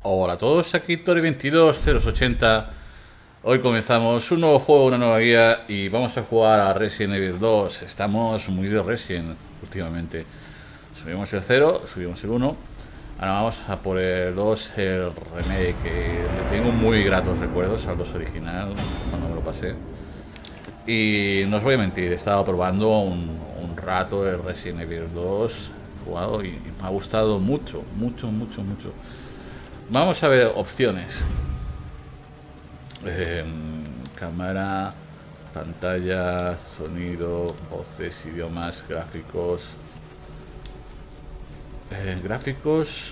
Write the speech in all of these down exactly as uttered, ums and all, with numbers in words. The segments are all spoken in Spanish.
Hola a todos, aquí Tori veintidós cero ochenta. Hoy comenzamos un nuevo juego, una nueva guía y vamos a jugar a Resident Evil dos. Estamos muy de Resident últimamente. Subimos el cero, subimos el uno. Ahora vamos a por el dos, el remake, que le tengo muy gratos recuerdos al dos original cuando me lo pasé. Y no os voy a mentir, he estado probando un, un rato el Resident Evil dos, jugado y, y me ha gustado mucho, mucho, mucho, mucho. Vamos a ver opciones. Eh, cámara, pantalla, sonido, voces, idiomas, gráficos. Eh, gráficos.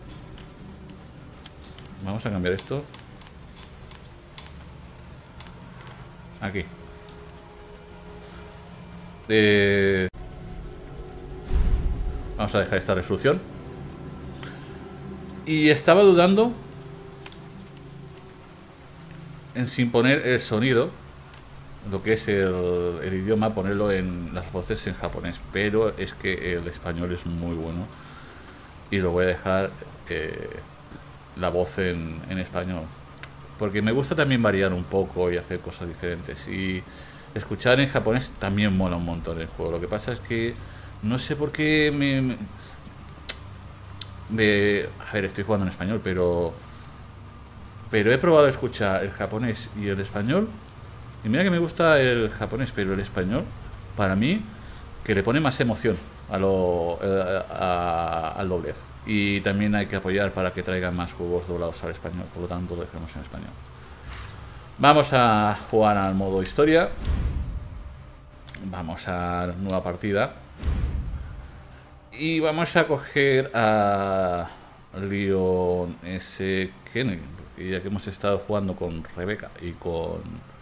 Vamos a cambiar esto. Aquí. Eh, vamos a dejar esta resolución. Y estaba dudando en sin poner el sonido, lo que es el, el idioma, ponerlo en las voces en japonés. Pero es que el español es muy bueno. Y lo voy a dejar eh, la voz en, en español. Porque me gusta también variar un poco y hacer cosas diferentes. Y escuchar en japonés también mola un montón el juego. Lo que pasa es que no sé por qué me... me De, a ver, estoy jugando en español, pero pero he probado a escuchar el japonés y el español. Y mira que me gusta el japonés, pero el español, para mí, que le pone más emoción a lo, a, a, al doblez. Y también hay que apoyar para que traigan más juegos doblados al español. Por lo tanto, lo dejamos en español. Vamos a jugar al modo historia. Vamos a nueva partida. Y vamos a coger a Leon S. Kennedy, porque ya que hemos estado jugando con Rebecca y con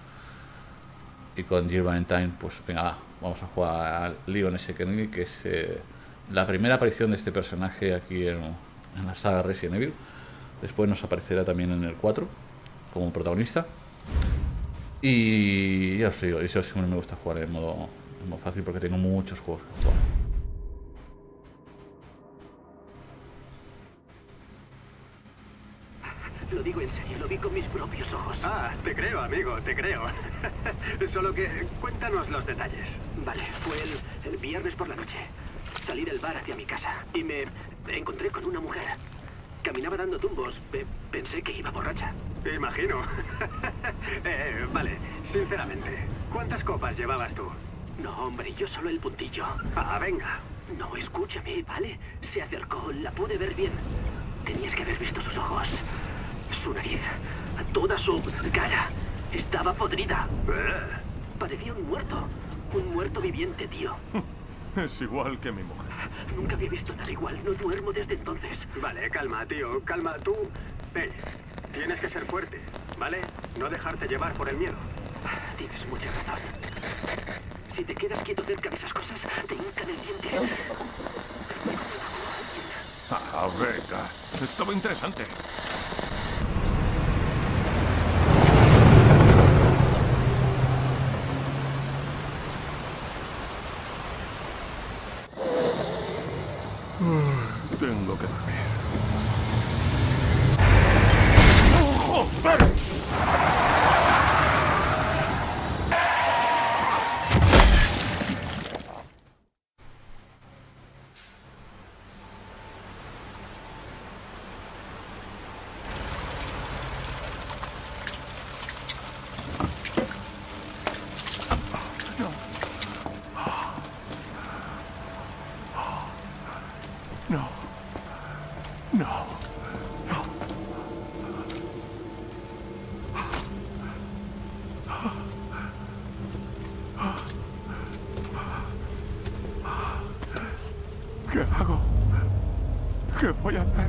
y con Jill Valentine, pues venga, va, vamos a jugar a Leon S. Kennedy, que es eh, la primera aparición de este personaje aquí en, en la saga Resident Evil. Después nos aparecerá también en el cuatro como protagonista. Y ya os digo, eso siempre me gusta jugar en modo, en modo fácil, porque tengo muchos juegos que jugar. Lo digo en serio, lo vi con mis propios ojos. Ah, te creo, amigo, te creo. Solo que cuéntanos los detalles. Vale, fue el, el viernes por la noche. Salí del bar hacia mi casa y me encontré con una mujer. Caminaba dando tumbos. Pe- pensé que iba borracha. Te imagino. eh, vale, sinceramente, ¿cuántas copas llevabas tú? No, hombre, yo solo el puntillo. Ah, venga. No, escúchame, ¿vale? Se acercó, la pude ver bien. Tenías que haber visto sus ojos. Su nariz, toda su cara, estaba podrida. Parecía un muerto. Un muerto viviente, tío. Es igual que mi mujer. Nunca había visto nada igual. No duermo desde entonces. Vale, calma, tío, calma. Tú, hey, tienes que ser fuerte, ¿vale? No dejarte llevar por el miedo. Tienes mucha razón. Si te quedas quieto cerca de esas cosas, te hincan el diente. Ah, venga. Esto va interesante. Tengo que dormir. ¡Oh, joder! No. No. No. ¿Qué hago? ¿Qué voy a hacer?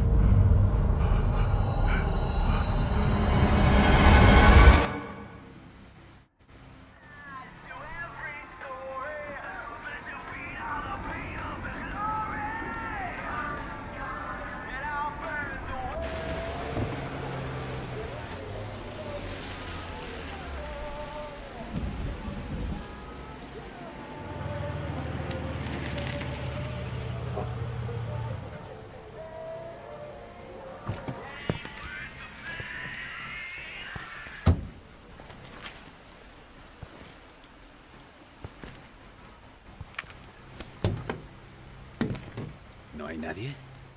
hay nadie?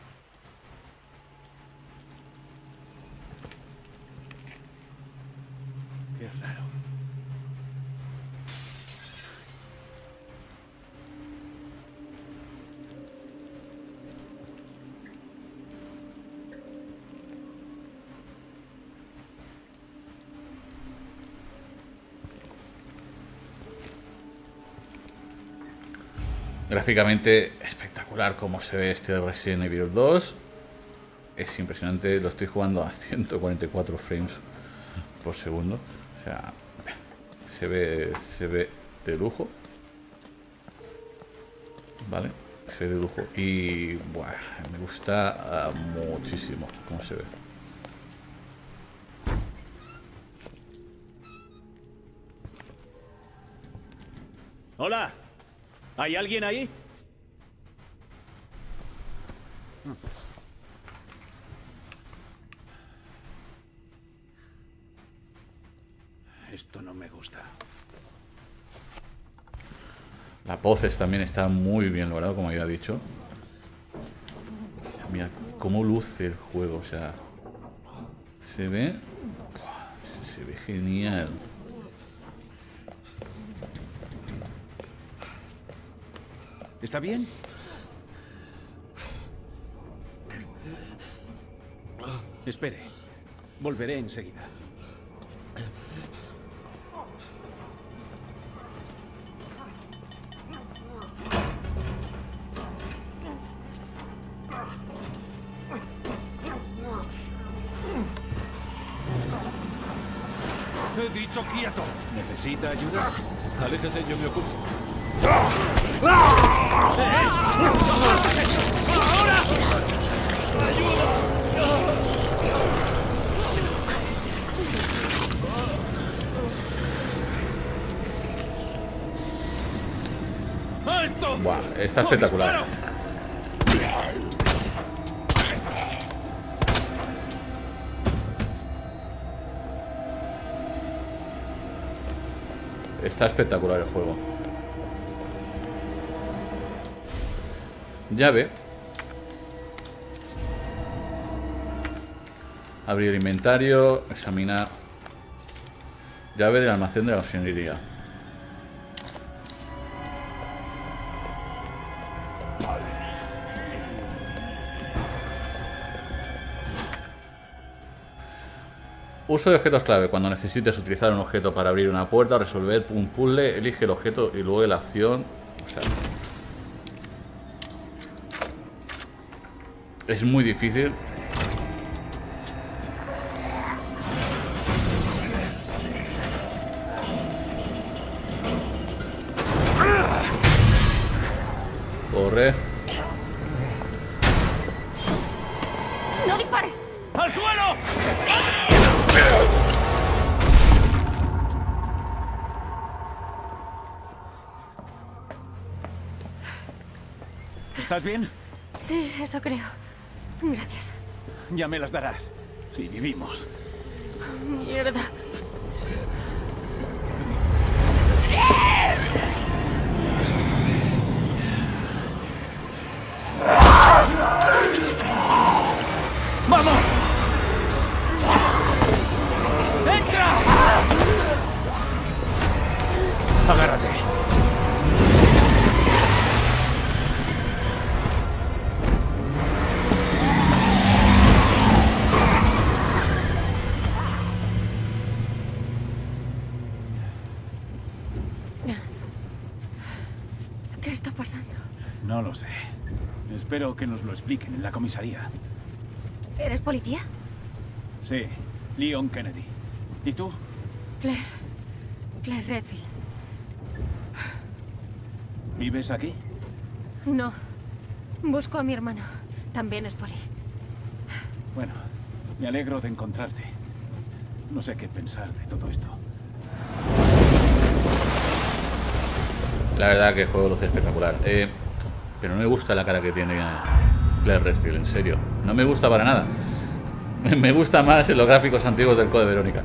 Qué raro. Gráficamente espectacular como se ve este Resident Evil dos. Es impresionante, lo estoy jugando a ciento cuarenta y cuatro frames por segundo. O sea, se ve, se ve de lujo. Vale, se ve de lujo. Y buah, me gusta uh, muchísimo cómo se ve. Hola. ¿Hay alguien ahí? Esto no me gusta. Las voces también están muy bien logrado, como ya he dicho. Mira cómo luce el juego, o sea, se ve, se, se ve genial. ¿Está bien? Espere. Volveré enseguida. He dicho quieto. ¿Necesita ayuda? Aléjese, yo me ocupo. ¡Alto! Buah, está espectacular. Está espectacular el juego. Llave. Abrir el inventario. Examinar. Llave del almacén de la gasolinería. Uso de objetos clave. Cuando necesites utilizar un objeto para abrir una puerta o resolver un puzzle, elige el objeto y luego la acción. O sea, es muy difícil. Corre. ¡No dispares! ¡Al suelo! ¿Estás bien? Sí, eso creo. Gracias. Ya me las darás. Si vivimos. Mierda. ¡Vamos! ¡Entra! Agárrate. ¿Qué está pasando? No lo sé. Espero que nos lo expliquen en la comisaría. ¿Eres policía? Sí, Leon Kennedy. ¿Y tú? Claire. Claire Redfield. ¿Vives aquí? No. Busco a mi hermano. También es poli. Bueno, me alegro de encontrarte. No sé qué pensar de todo esto. La verdad que el juego luce espectacular. Eh, pero no me gusta la cara que tiene Claire Redfield, en serio. No me gusta para nada. Me gusta más en los gráficos antiguos del Code Verónica.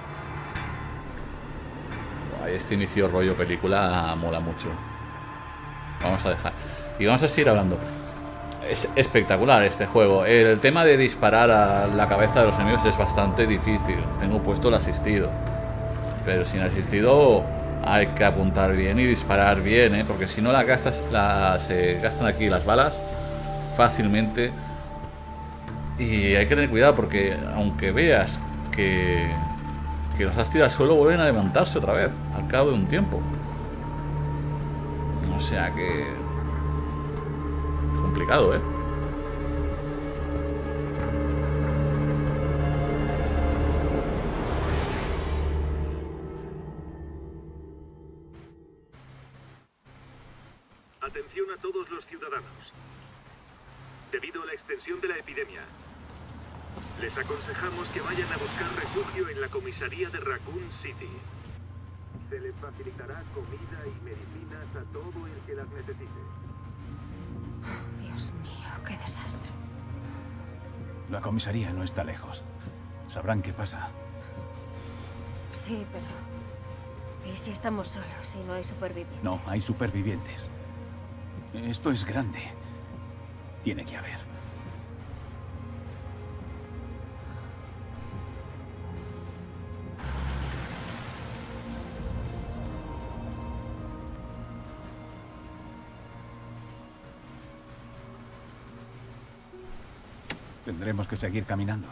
Este inicio rollo película mola mucho. vamos a dejar. Y vamos a seguir hablando. Es espectacular este juego. El tema de disparar a la cabeza de los enemigos es bastante difícil. Tengo puesto el asistido, pero sin asistido hay que apuntar bien y disparar bien, ¿eh? Porque si no las gastas, las, se gastan aquí las balas fácilmente. Y hay que tener cuidado porque aunque veas que, que los has tirado al suelo, vuelven a levantarse otra vez al cabo de un tiempo. O sea que... complicado, ¿eh? Atención a todos los ciudadanos. Debido a la extensión de la epidemia, les aconsejamos que vayan a buscar refugio en la comisaría de Raccoon City. Se les facilitará comida y medicinas a todo el que las necesite. Dios mío, qué desastre. La comisaría no está lejos. Sabrán qué pasa. Sí, pero... ¿y si estamos solos y no hay supervivientes? No, hay supervivientes. Esto es grande. Tiene que haber. Tendremos que seguir caminando.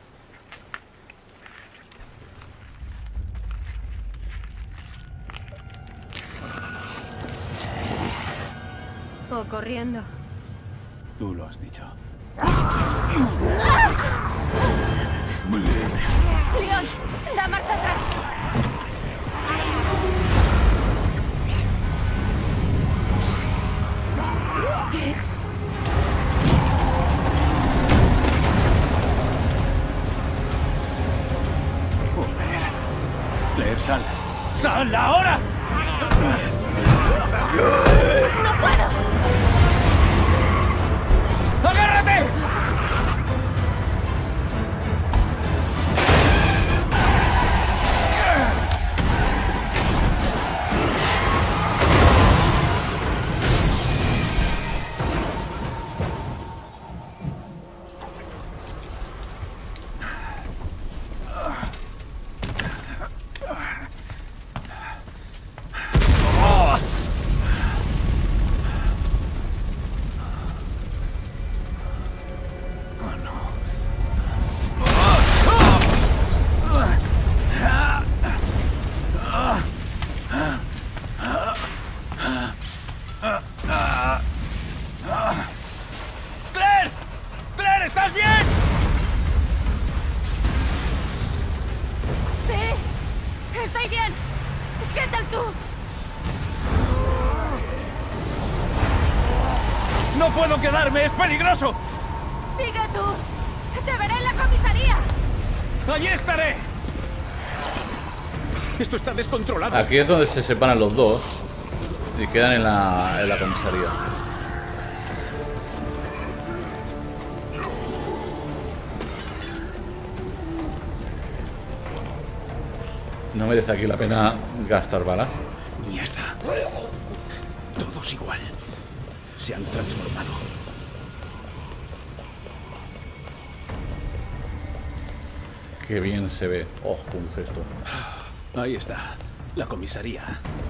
O corriendo. Tú lo has dicho. ¡Leon! ¡Da marcha atrás! ¿Qué? Joder. Claire, sal. ¡Sal ahora! ¡No puedo! ¡Agárrate! ¡Claire! ¡Claire, estás bien! ¡Sí! ¡Estoy bien! ¿Qué tal tú? ¡No puedo quedarme! ¡Es peligroso! ¡Sigue tú! ¡Te veré en la comisaría! ¡Allí estaré! Esto está descontrolado. Aquí es donde se separan los dos y quedan en la, en la comisaría. No merece aquí la pena gastar balas. Mierda. Todos igual. Se han transformado. Qué bien se ve. Oh, ¿cómo es esto? Ahí está. La comisaría.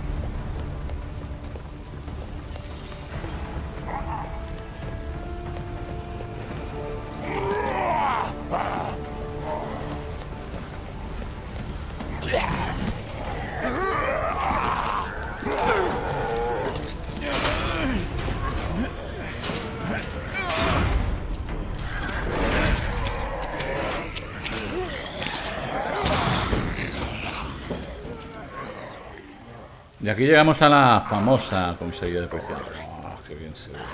Y aquí llegamos a la famosa comisaría de policía. Oh, qué bien se ve.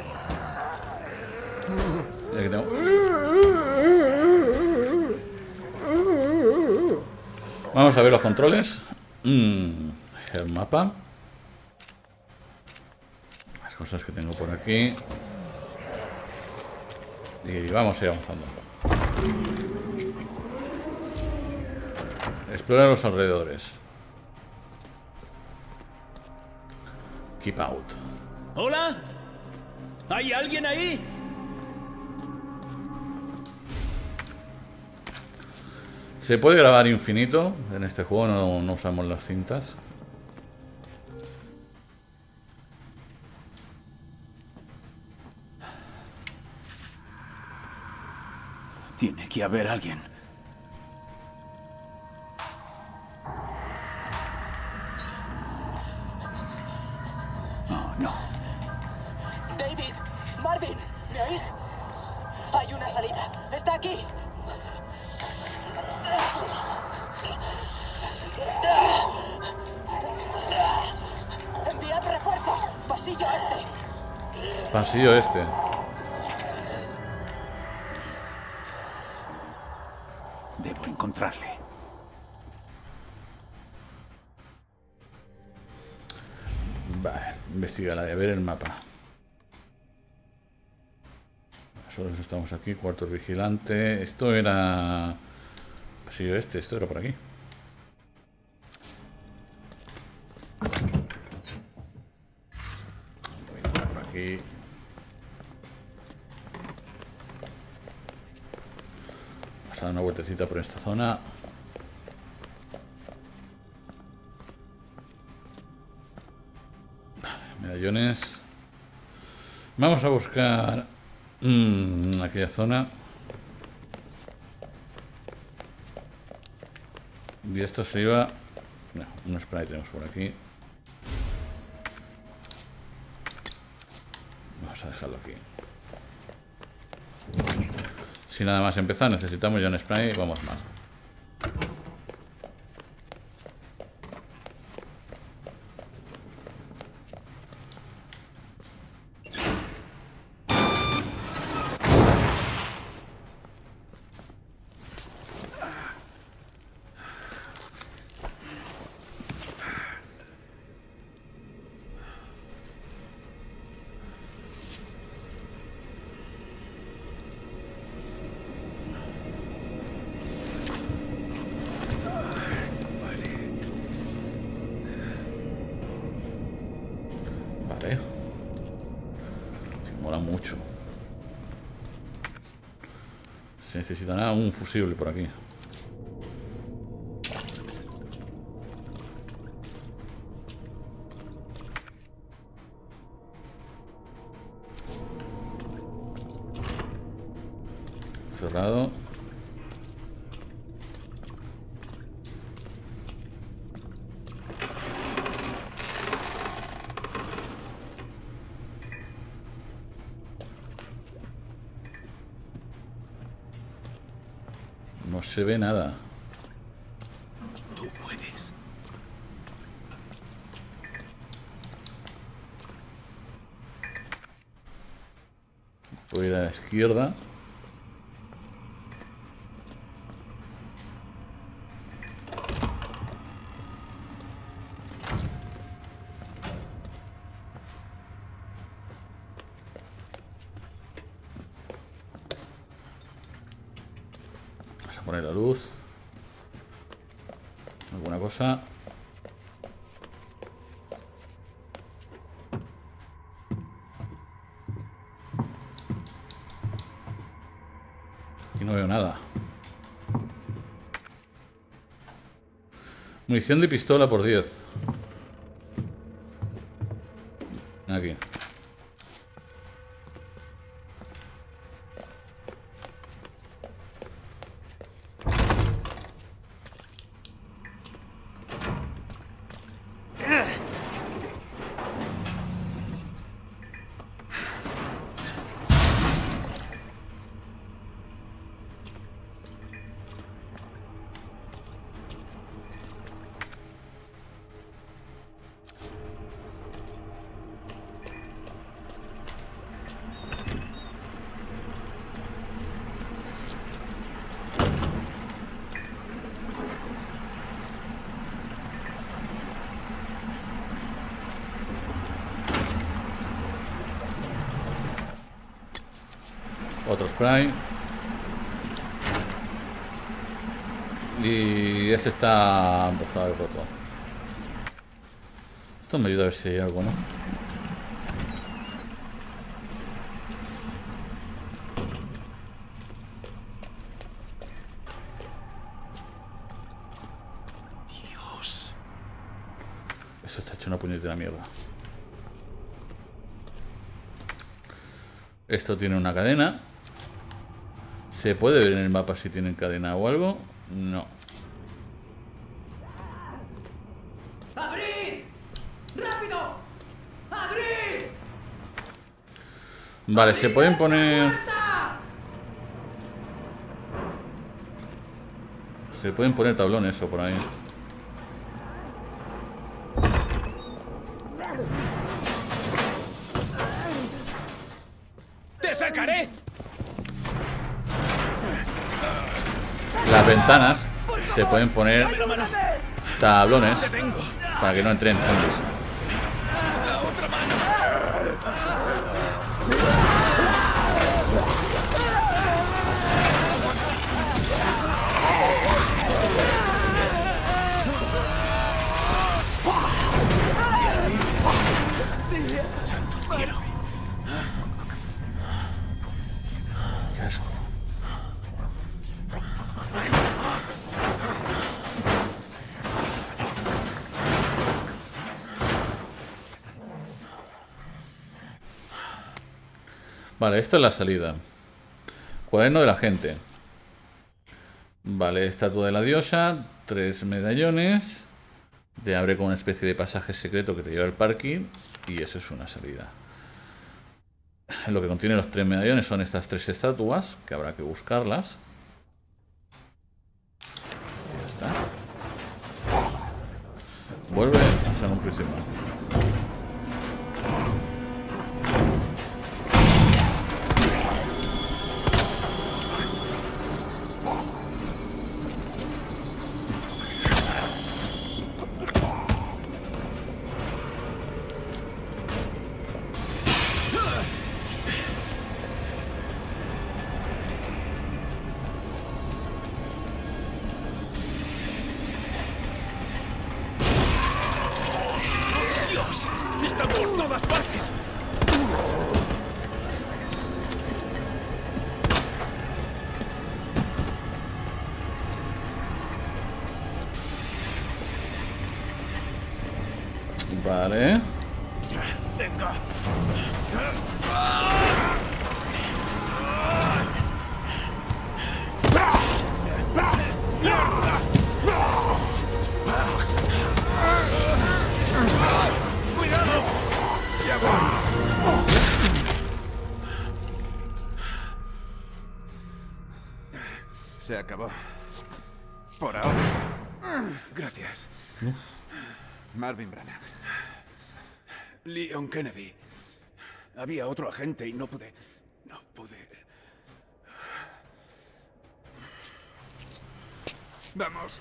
Y aquí tengo... Vamos a ver los controles. Mm, el mapa. Las cosas que tengo por aquí. Y vamos a ir avanzando. Explora los alrededores. Keep out. ¿Hola? ¿Hay alguien ahí? Se puede grabar infinito. En este juego no, no usamos las cintas. Tiene que haber alguien. Oh, no. David, Marvin, ¿me oís? Hay una salida. Está aquí. Enviad refuerzos. Pasillo este. Pasillo este. Debo encontrarle. Vale, investigar, a ver el mapa. Nosotros estamos aquí, cuarto vigilante. Esto era... Pasillo este, esto era por aquí. Por aquí. Vamos a dar una vueltecita por esta zona. Medallones. Vamos a buscar mmm, aquella zona. Y esto se iba... No, un spray tenemos por aquí. Vamos a dejarlo aquí. Si nada más empezar, necesitamos ya un spray. Vamos más. Vale. Mola mucho. Se necesitará un fusible por aquí. Cerrado. No se ve nada. Tú puedes. Voy a ir a la izquierda. Vamos a poner la luz. ¿Alguna cosa? Y no veo nada. Munición de pistola por diez. Aquí. Otro spray. Y este está empezado y roto. Esto me ayuda a ver si hay algo, ¿no? Esto está hecho una puñetera mierda. Esto tiene una cadena. ¿Se puede ver en el mapa si tienen cadena o algo? No. ¡Abrid! ¡Rápido! ¡Abrid! Vale, se pueden poner... Se pueden poner tablones o por ahí. ¡Te sacaré! Las ventanas se pueden poner tablones ¡Te tengo! para que no entren zombies. ¡La otra mano! ¡Santo cielo! Qué asco. Vale, esta es la salida. Cuaderno de la gente. Vale, estatua de la diosa. Tres medallones. Te abre con una especie de pasaje secreto que te lleva al parking. Y eso es una salida. Lo que contiene los tres medallones son estas tres estatuas, que habrá que buscarlas. Ya está. Vuelve a ser un principal. ¡Dios! ¡Está por todas partes! Vale. ¡Venga! ¡Cuidado! ¡Ya voy! Se acabó. Por ahora. Gracias. Marvin Branagh. Leon Kennedy. Había otro agente y no pude... No pude... Vamos.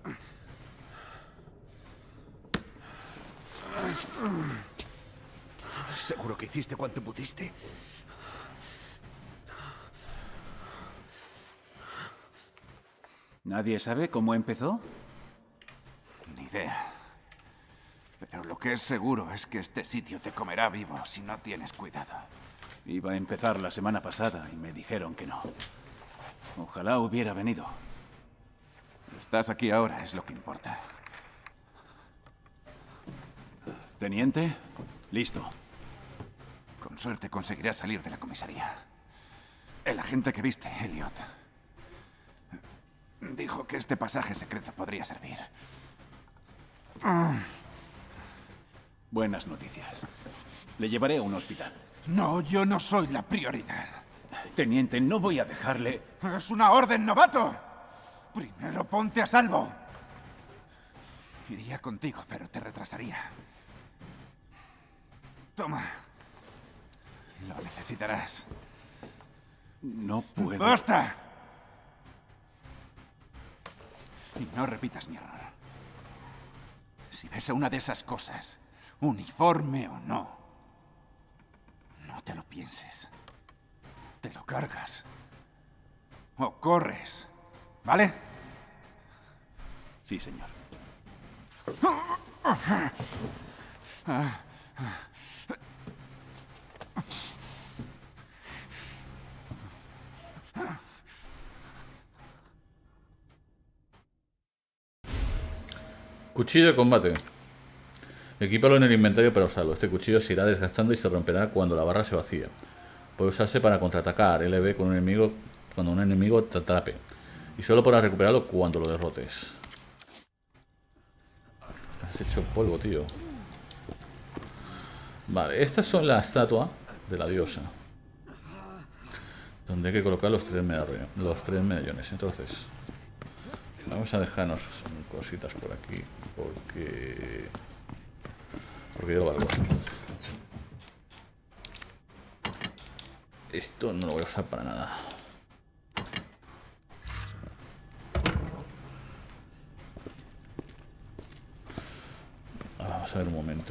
Seguro que hiciste cuanto pudiste. ¿Nadie sabe cómo empezó? Ni idea. Pero lo que es seguro es que este sitio te comerá vivo si no tienes cuidado. Iba a empezar la semana pasada y me dijeron que no. Ojalá hubiera venido. Estás aquí ahora, es lo que importa. Teniente, listo. Con suerte conseguirás salir de la comisaría. El agente que viste, Elliot, dijo que este pasaje secreto podría servir. Buenas noticias. Le llevaré a un hospital. No, yo no soy la prioridad. Teniente, no voy a dejarle... ¡Es una orden, novato! Primero ponte a salvo. Iría contigo, pero te retrasaría. Toma. Lo necesitarás. No puedo... ¡Basta! Y no repitas mi error. Si ves a una de esas cosas, uniforme o no, no te lo pienses. Te lo cargas. O corres. ¿Vale? Sí, señor. Cuchillo de combate. Equípalo en el inventario para usarlo. Este cuchillo se irá desgastando y se romperá cuando la barra se vacía. Puede usarse para contraatacar L B con un enemigo cuando un enemigo te atrape. Y solo podrás recuperarlo cuando lo derrotes. Estás hecho polvo, tío. Vale, estas son la estatua de la diosa, donde hay que colocar los tres medallones, los tres medallones. Entonces, vamos a dejarnos cositas por aquí, porque... Porque yo lo valgo. Esto no lo voy a usar para nada. Vamos a ver un momento.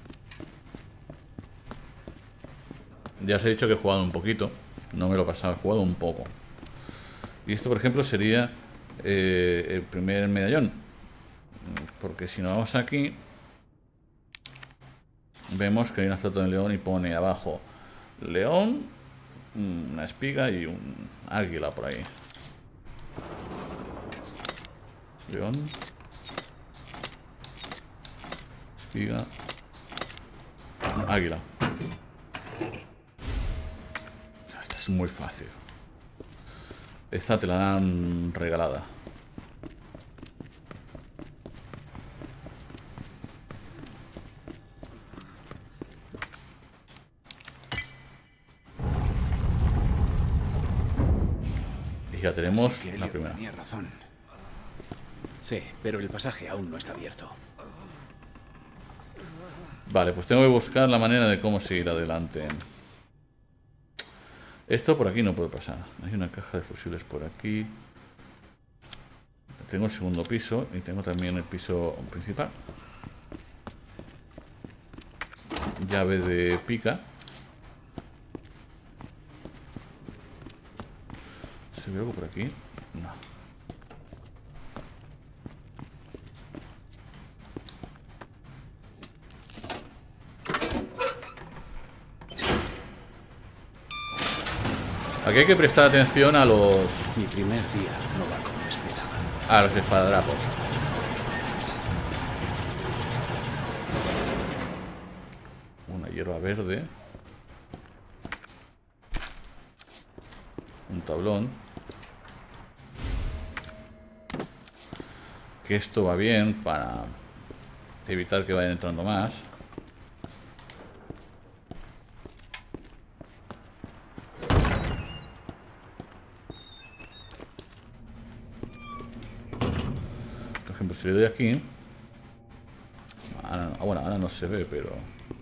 Ya os he dicho que he jugado un poquito. No me lo he pasado, he jugado un poco. Y esto, por ejemplo, sería eh, el primer medallón. Porque si nos vamos aquí, vemos que hay una estatua de león y pone abajo león, una espiga y un águila por ahí. León, espiga, no, águila. Esta es muy fácil. Esta te la dan regalada. Ya tenemos sí, la primera. Tenía razón. Sí, pero el pasaje aún no está abierto. Vale, pues tengo que buscar la manera de cómo seguir adelante. Esto por aquí no puede pasar. Hay una caja de fusibles por aquí. Tengo el segundo piso y tengo también el piso principal. Llave de pica. ¿Se ve algo por aquí? No. Aquí hay que prestar atención a los... Mi primer día no va como esperaba. A los espadadrapos. Una hierba verde. Un tablón. Que esto va bien para evitar que vayan entrando más. Por ejemplo, si le doy aquí, ahora, bueno, ahora no se ve, pero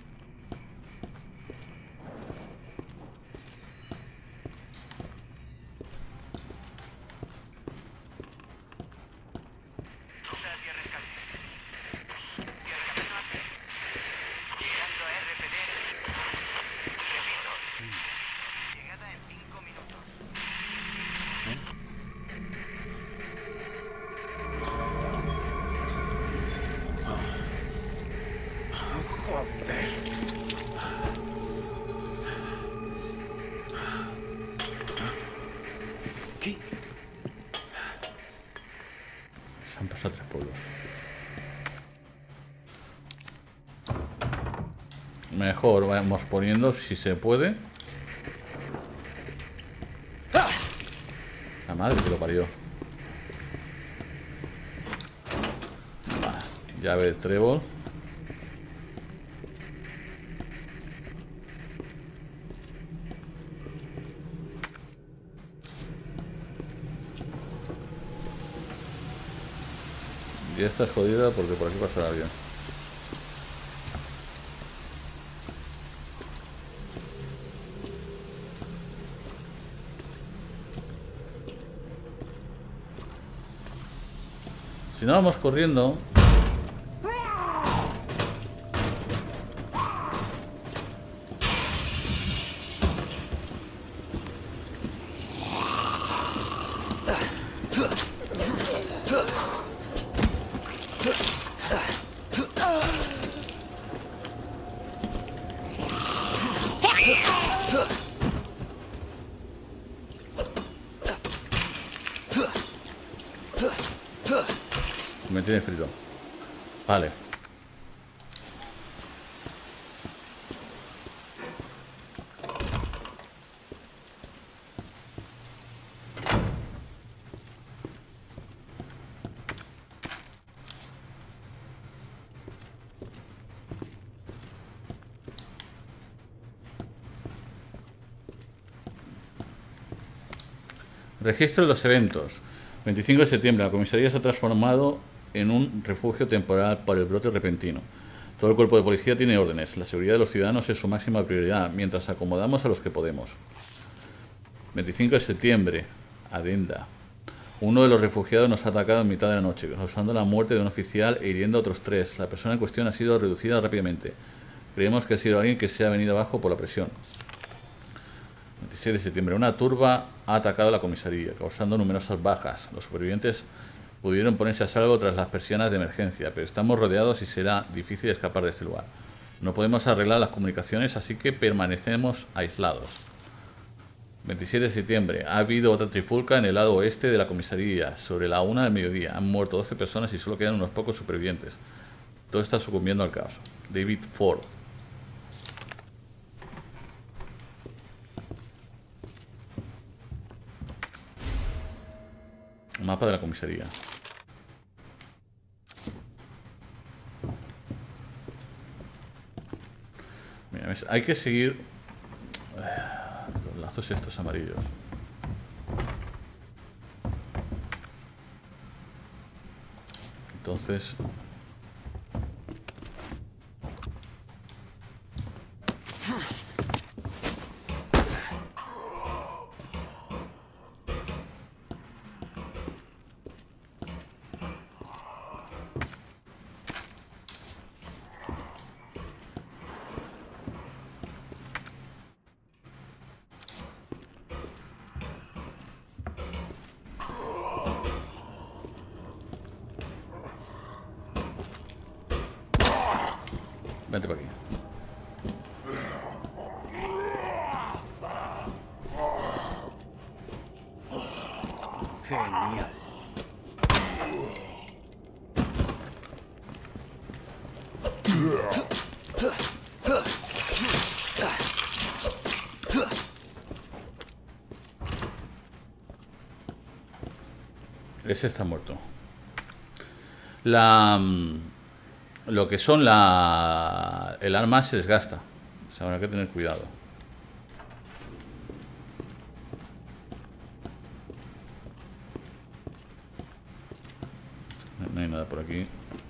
han pasado tres pueblos. Mejor vamos poniendo si se puede. La madre que lo parió. Vale, llave de trébol. Y esta es jodida porque por aquí pasa alguien. Si no vamos corriendo. Me tiene frito. Vale. Registro de los eventos. veinticinco de septiembre. La comisaría se ha transformado en un refugio temporal para el brote repentino. Todo el cuerpo de policía tiene órdenes. La seguridad de los ciudadanos es su máxima prioridad, mientras acomodamos a los que podemos. veinticinco de septiembre. Adenda. Uno de los refugiados nos ha atacado en mitad de la noche, causando la muerte de un oficial e hiriendo a otros tres. La persona en cuestión ha sido reducida rápidamente. Creemos que ha sido alguien que se ha venido abajo por la presión. veintiséis de septiembre. Una turba ha atacado la comisaría, causando numerosas bajas. Los supervivientes pudieron ponerse a salvo tras las persianas de emergencia, pero estamos rodeados y será difícil escapar de este lugar. No podemos arreglar las comunicaciones, así que permanecemos aislados. veintisiete de septiembre. Ha habido otra trifulca en el lado oeste de la comisaría, sobre la una del mediodía. Han muerto doce personas y solo quedan unos pocos supervivientes. Todo está sucumbiendo al caos. David Ford. Mapa de la comisaría. Mira, ¿ves? Hay que seguir los lazos estos amarillos. Entonces... Vente para aquí. Genial. Ese está muerto. La... Lo que son la... El arma se desgasta. O sea, habrá que tener cuidado. No hay nada por aquí.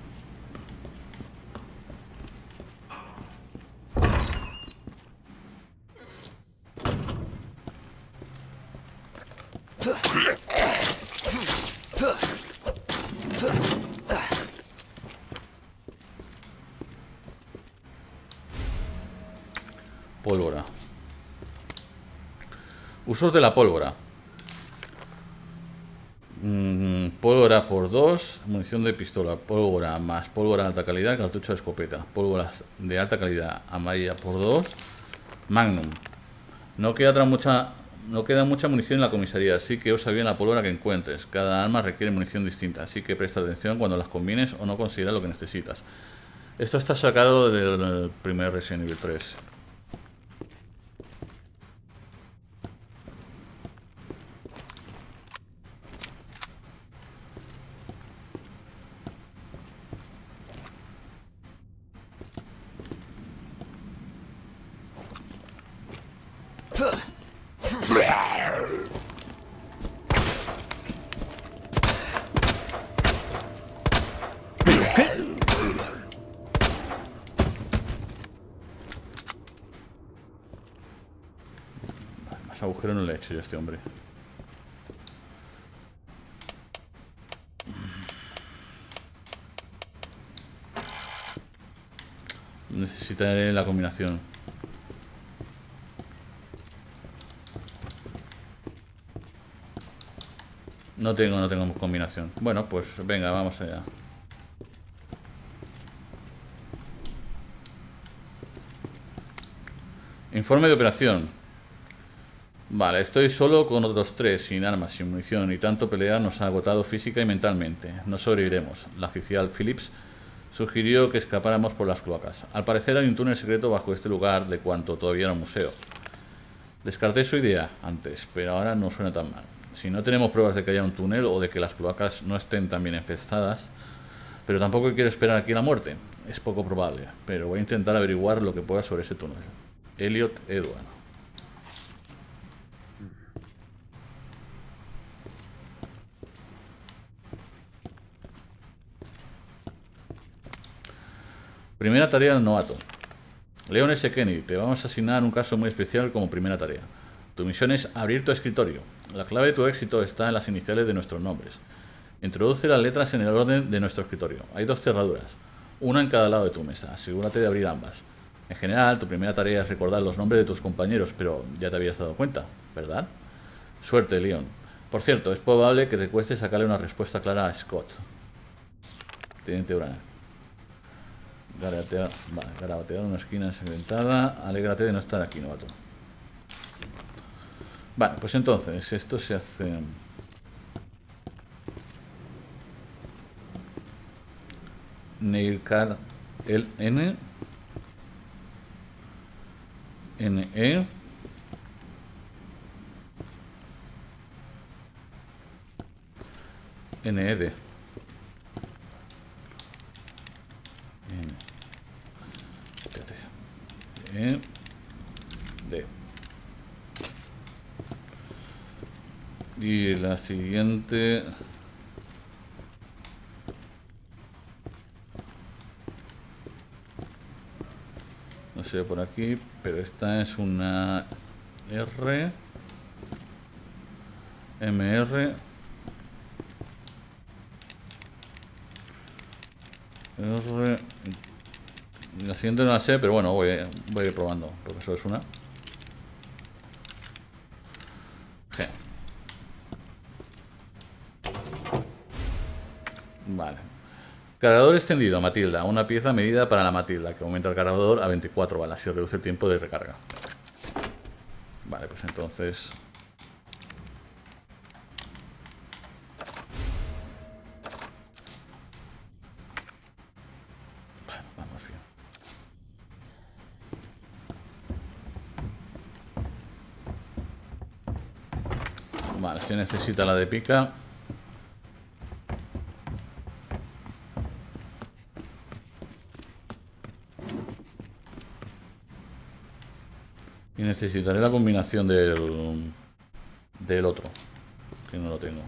Pólvora. Usos de la pólvora. Mm, pólvora por dos. Munición de pistola. Pólvora más pólvora de alta calidad. Cartucho de escopeta. Pólvoras de alta calidad. Amarilla por dos. Magnum. No queda otra mucha... No queda mucha munición en la comisaría, así que usa bien la pólvora que encuentres. Cada arma requiere munición distinta, así que presta atención cuando las combines o no consideras lo que necesitas. Esto está sacado del primer Resident Evil tres. Agujero no le he hecho yo a este hombre. Necesitaré la combinación. No tengo, no tengo combinación. Bueno, pues venga, vamos allá. Informe de operación. Vale, estoy solo con otros tres, sin armas, sin munición, y tanto pelear nos ha agotado física y mentalmente. No sobreviviremos. La oficial Phillips sugirió que escapáramos por las cloacas. Al parecer hay un túnel secreto bajo este lugar de cuanto todavía era un museo. Descarté su idea antes, pero ahora no suena tan mal. Si no tenemos pruebas de que haya un túnel o de que las cloacas no estén tan bien infestadas, pero tampoco quiero esperar aquí la muerte. Es poco probable, pero voy a intentar averiguar lo que pueda sobre ese túnel. Elliot Edward. Primera tarea del novato. Leon S. Kennedy, te vamos a asignar un caso muy especial como primera tarea. Tu misión es abrir tu escritorio. La clave de tu éxito está en las iniciales de nuestros nombres. Introduce las letras en el orden de nuestro escritorio. Hay dos cerraduras, una en cada lado de tu mesa. Asegúrate de abrir ambas. En general, tu primera tarea es recordar los nombres de tus compañeros, pero ya te habías dado cuenta, ¿verdad? Suerte, Leon. Por cierto, es probable que te cueste sacarle una respuesta clara a Scott. Teniente Urana. Garabatear, vale, garabatear una esquina ensangrentada. Alégrate de no estar aquí, novato. Vale, pues entonces, esto se hace... Neilcar el N N E N E D N E D y la siguiente no sé por aquí, pero esta es una R M R R. La siguiente no la sé, pero bueno, voy, voy a ir probando, porque eso es una G. Vale. Cargador extendido, Matilda. Una pieza medida para la Matilda, que aumenta el cargador a veinticuatro balas y reduce el tiempo de recarga. Vale, pues entonces... Bueno, vamos bien. Vale, si necesita la de pica. Y necesitaré la combinación del, del otro, que no lo tengo.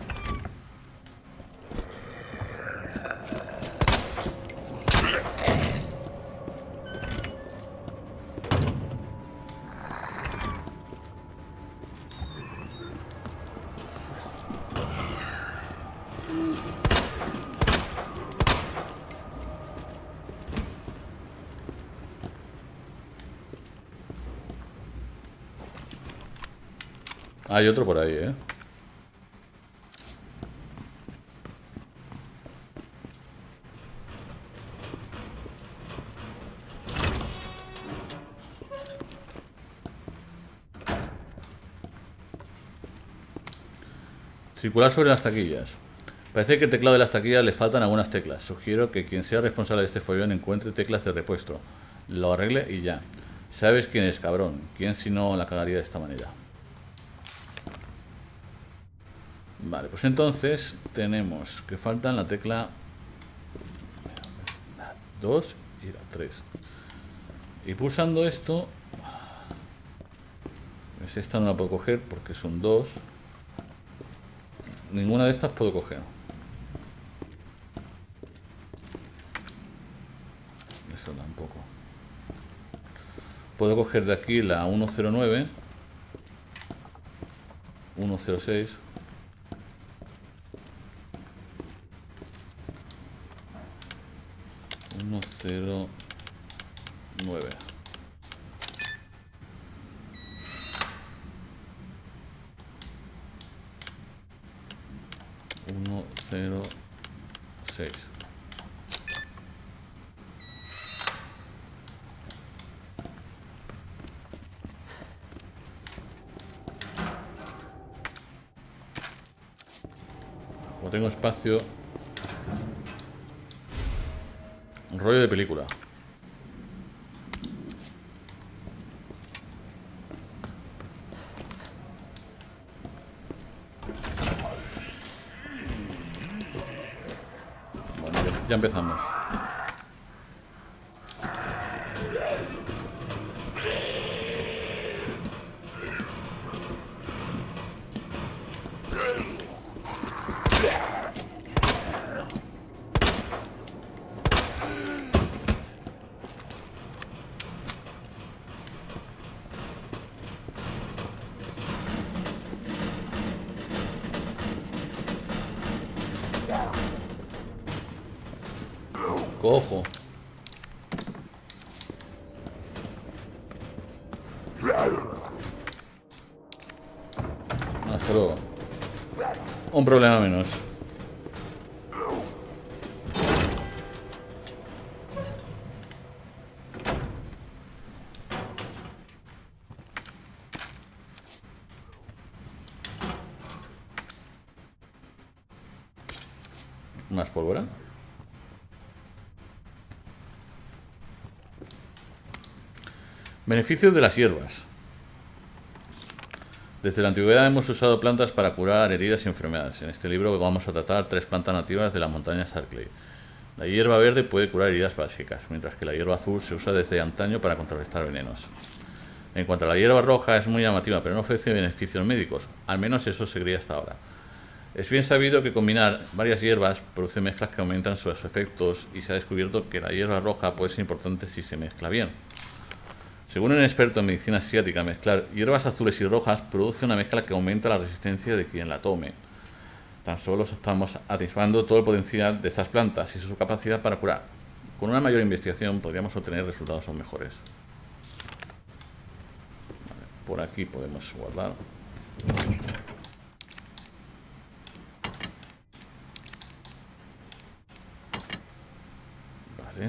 Hay otro por ahí, ¿eh? Circular sobre las taquillas. Parece que el teclado de las taquillas le faltan algunas teclas. Sugiero que quien sea responsable de este follón encuentre teclas de repuesto, lo arregle y ya. Sabes quién es, cabrón. ¿Quién si no la cagaría de esta manera? Vale, pues entonces tenemos que faltan la tecla la dos y la tres. Y pulsando esto, pues esta no la puedo coger porque son dos. Ninguna de estas puedo coger. Eso tampoco. Puedo coger de aquí la ciento nueve, ciento seis. ciento nueve. ciento seis. Como tengo espacio, un rollo de película. Bueno, ya, ya empezamos. Cojo. Hasta luego. Un problema menos. Más pólvora. Beneficios de las hierbas. Desde la antigüedad hemos usado plantas para curar heridas y enfermedades. En este libro vamos a tratar tres plantas nativas de las montañas Arklay. La hierba verde puede curar heridas básicas, mientras que la hierba azul se usa desde antaño para contrarrestar venenos. En cuanto a la hierba roja, es muy llamativa, pero no ofrece beneficios médicos. Al menos eso se creía hasta ahora. Es bien sabido que combinar varias hierbas produce mezclas que aumentan sus efectos, y se ha descubierto que la hierba roja puede ser importante si se mezcla bien. Según un experto en medicina asiática, mezclar hierbas azules y rojas produce una mezcla que aumenta la resistencia de quien la tome. Tan solo estamos atisbando todo el potencial de estas plantas y su capacidad para curar. Con una mayor investigación podríamos obtener resultados aún mejores. Vale, por aquí podemos guardar. Vale.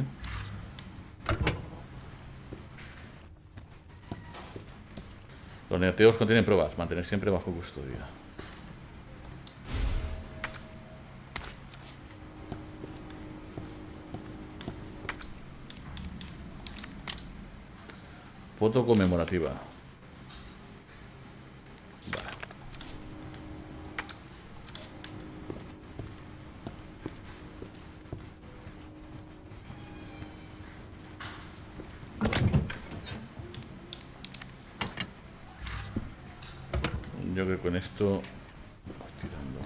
Los negativos contienen pruebas. Mantener siempre bajo custodia. Foto conmemorativa. Vale. Yo creo que con esto voy tirando.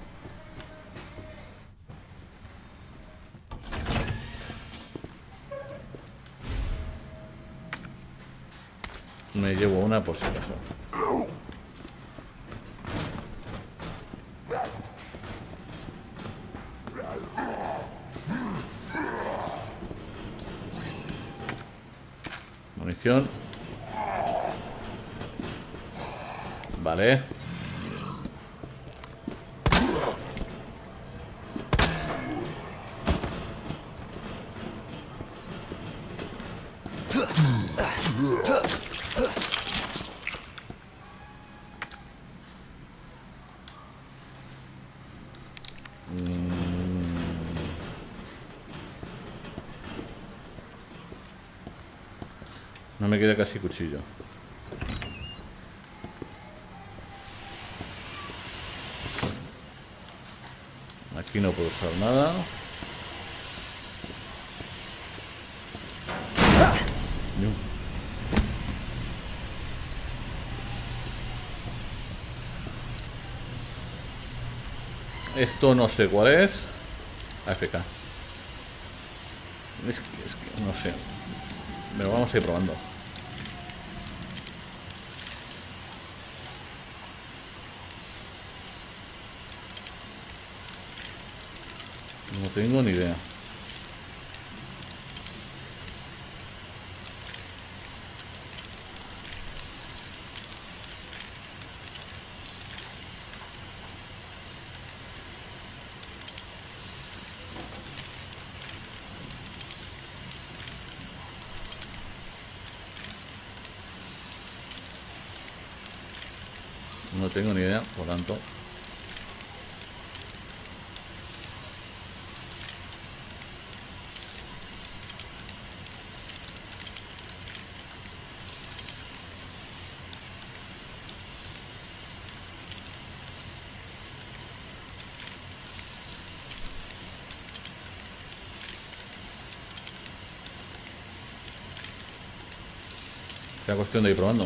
Me llevo una por si acaso. Munición. Vale. No me queda casi cuchillo. Aquí no puedo usar nada. No. Esto no sé cuál es. A F K. Es que, es que no sé. Pero vamos a ir probando. No tengo ni idea. No tengo ni idea, por tanto. Será cuestión de ir probando.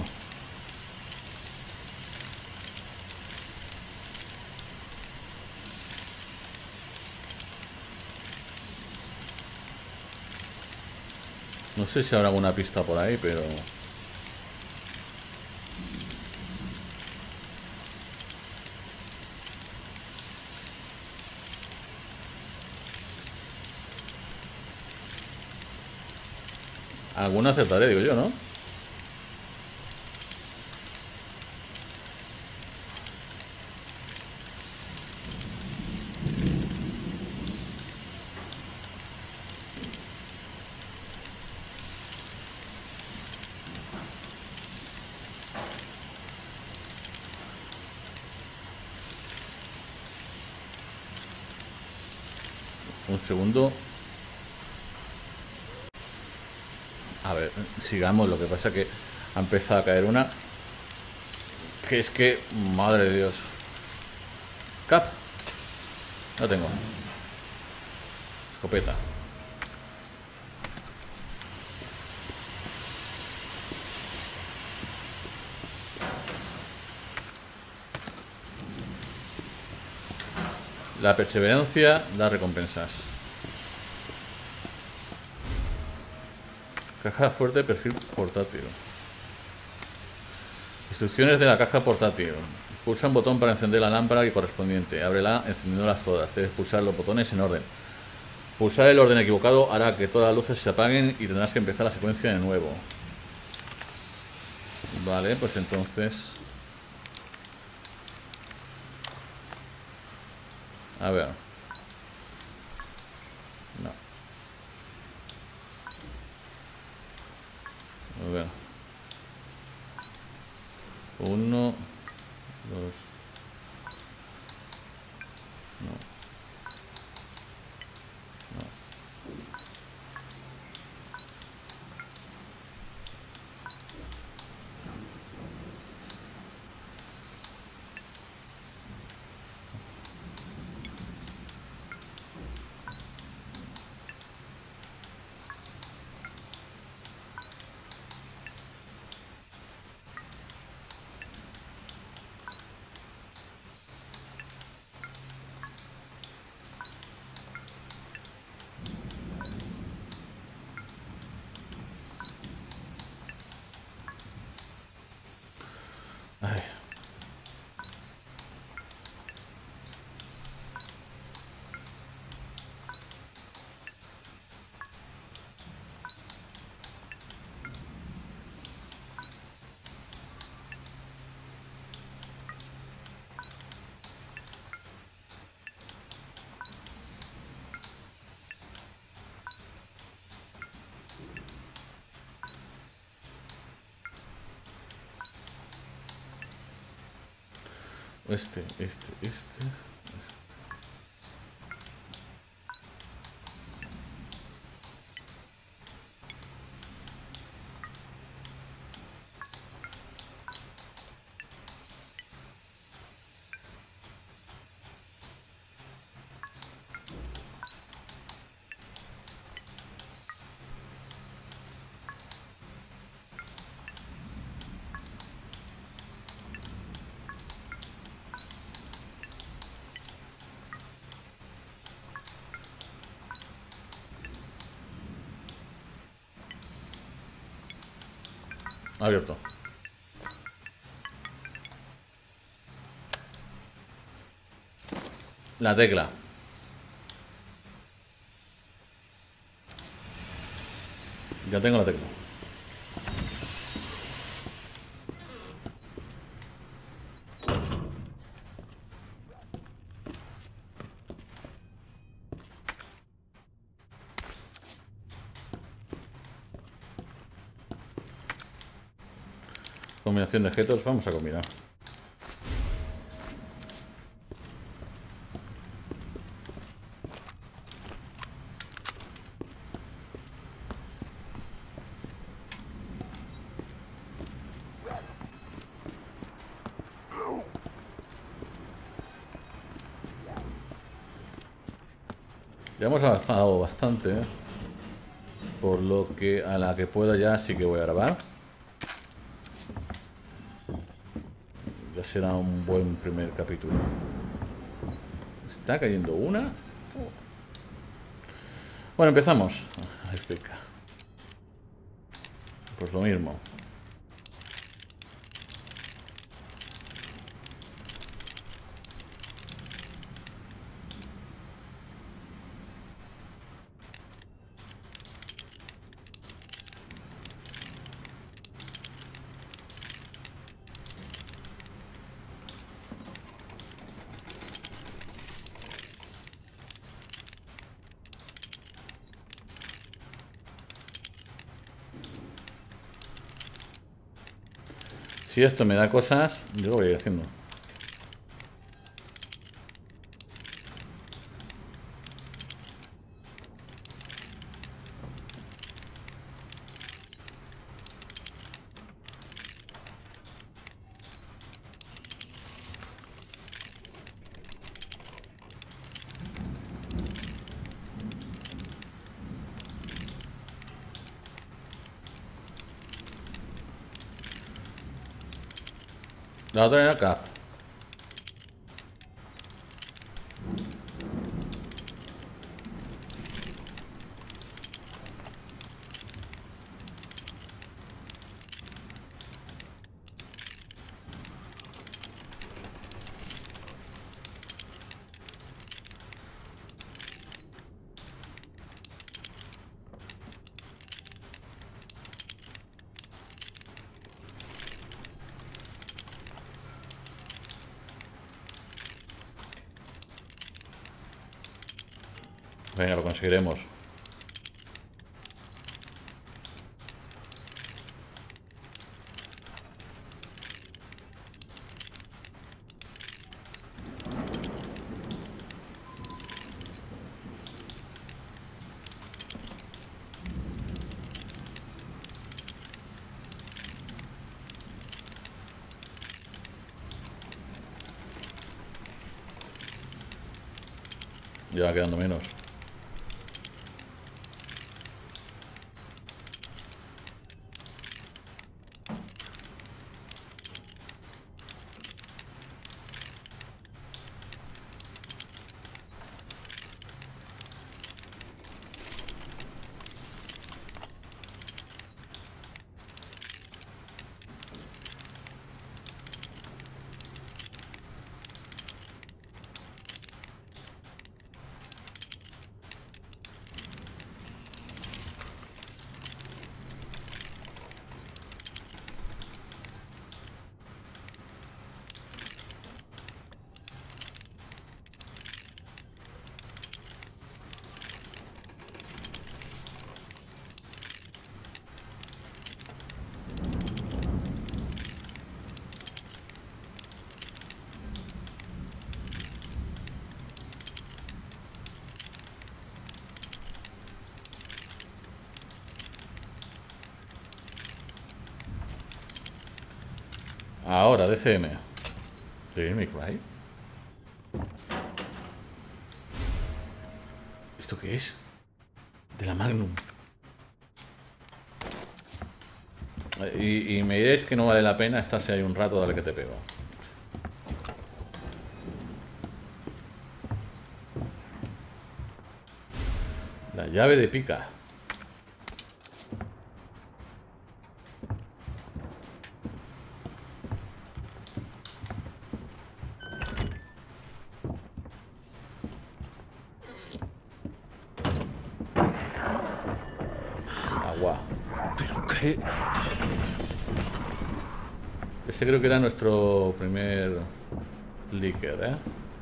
No sé si habrá alguna pista por ahí, pero... Alguna acertaré, digo yo, ¿no? Un segundo. A ver, sigamos. Lo que pasa es que ha empezado a caer una. Que es que... Madre de Dios. Cap. No tengo. Escopeta. La perseverancia da recompensas. Caja fuerte, perfil portátil. Instrucciones de la caja portátil. Pulsa un botón para encender la lámpara correspondiente. Ábrela encendiéndolas todas. Debes pulsar los botones en orden. Pulsar el orden equivocado hará que todas las luces se apaguen y tendrás que empezar la secuencia de nuevo. Vale, pues entonces... A ver. No. A ver. Uno. Dos. No. No. Ay. Este, este, este, este. Abierto. La tecla. Ya tengo la tecla. Combinación de objetos, vamos a combinar. Ya hemos avanzado bastante, ¿eh? Por lo que a la que pueda ya sí que voy a grabar. Ya será un buen primer capítulo. Está cayendo una. Bueno, empezamos. A explicar. Pues lo mismo. Si esto me da cosas, yo lo voy a ir haciendo. La otra era acá. Venga, lo conseguiremos. Ya va quedando menos. Ahora, D C M. Devil May Cry. ¿Esto qué es? De la Magnum. Y, y me diréis que no vale la pena estarse ahí un rato, dale que te pego. La llave de pica. Agua. ¿Pero qué? Ese creo que era nuestro primer leaker, ¿eh?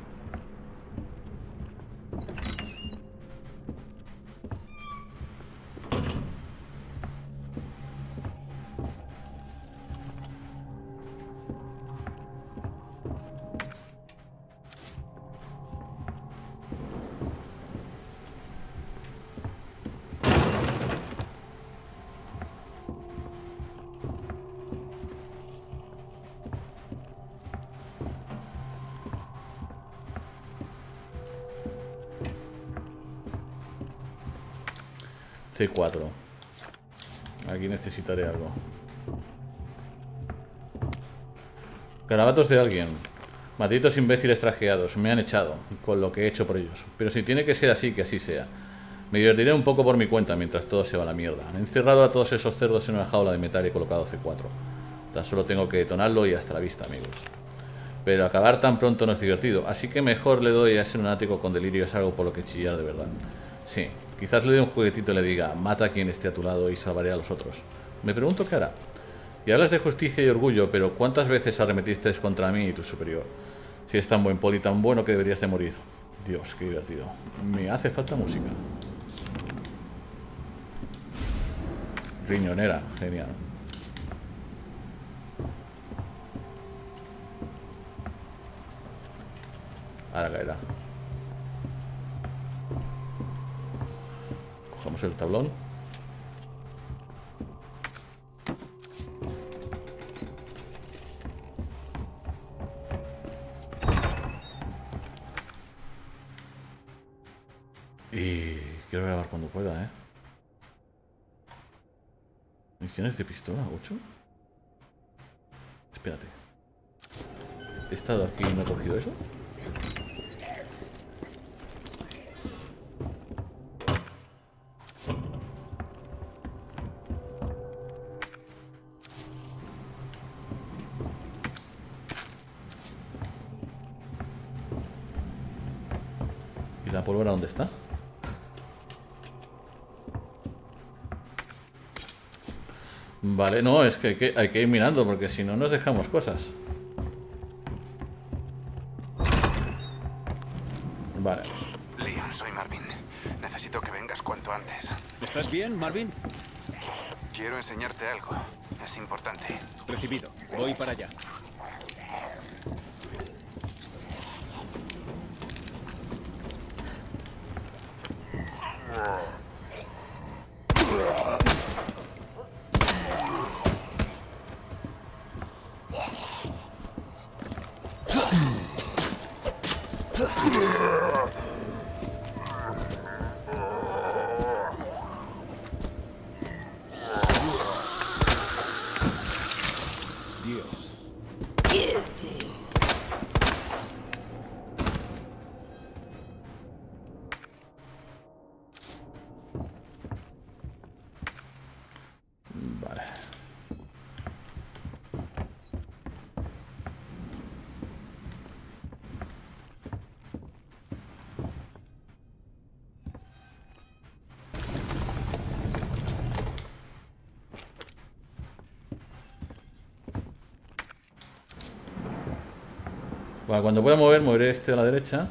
C cuatro. Aquí necesitaré algo. Garabatos de alguien. Malditos imbéciles trajeados. Me han echado con lo que he hecho por ellos. Pero si tiene que ser así, que así sea. Me divertiré un poco por mi cuenta mientras todo se va a la mierda. Han encerrado a todos esos cerdos en una jaula de metal y he colocado C cuatro. Tan solo tengo que detonarlo y hasta la vista, amigos. Pero acabar tan pronto no es divertido. Así que mejor le doy a ese lunático con delirio. Es algo por lo que chillar de verdad. Sí. Quizás le dé un juguetito y le diga, mata a quien esté a tu lado y salvaré a los otros. Me pregunto qué hará. Y hablas de justicia y orgullo, pero ¿cuántas veces arremetiste contra mí y tu superior? Si es tan buen poli, tan bueno que deberías de morir. Dios, qué divertido. Me hace falta música. Riñonera, genial. Ahora caerá. Cogemos el tablón. Y quiero grabar cuando pueda, ¿eh? Misiones de pistola, ocho. Espérate. He estado aquí y no he cogido eso. ¿Y la pólvora dónde está? Vale, no, es que hay, que hay que ir mirando porque si no nos dejamos cosas. Vale. Leon, soy Marvin. Necesito que vengas cuanto antes. ¿Estás bien, Marvin? Quiero enseñarte algo. Es importante. Recibido. Voy para allá. Dios. Vale. Bueno, cuando pueda mover, moveré este a la derecha.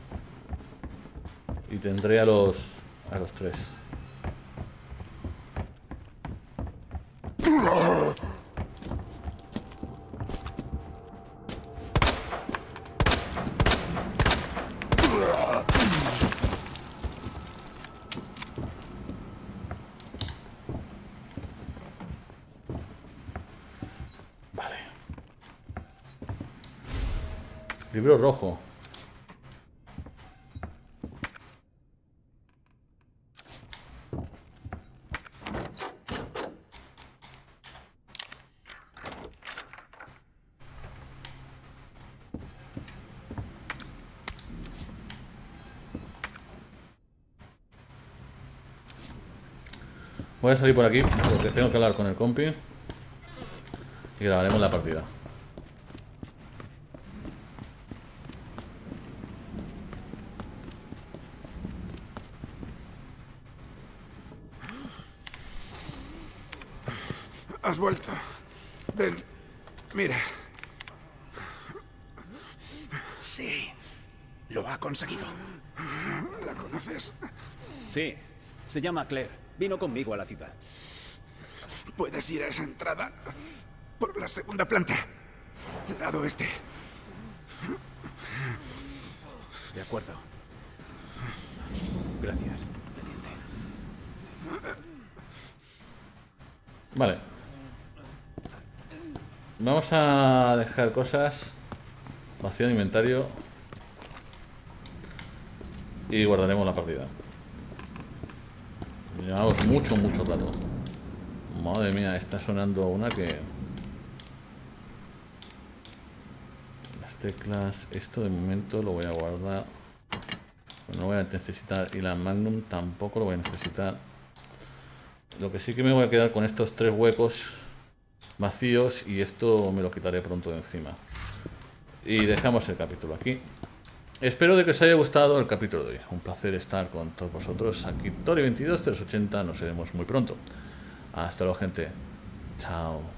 Y tendré a los a los tres. Vale. Libro rojo. Voy a salir por aquí porque tengo que hablar con el compi y grabaremos la partida. Has vuelto. Ven, mira. Sí, lo ha conseguido. ¿La conoces? Sí, se llama Claire. Vino conmigo a la ciudad. Puedes ir a esa entrada por la segunda planta. Lado este. De acuerdo. Gracias, teniente. Vale. Vamos a dejar cosas. Vacío de inventario. Y guardaremos la partida. Llevamos mucho, mucho rato. Madre mía, está sonando una que... Las teclas... Esto de momento lo voy a guardar. No lo voy a necesitar. Y la Magnum tampoco lo voy a necesitar. Lo que sí que me voy a quedar con estos tres huecos vacíos. Y esto me lo quitaré pronto de encima. Y dejamos el capítulo aquí. Espero de que os haya gustado el capítulo de hoy. Un placer estar con todos vosotros. Aquí Tori veintidós cero ochenta. Nos veremos muy pronto. Hasta luego, gente. Chao.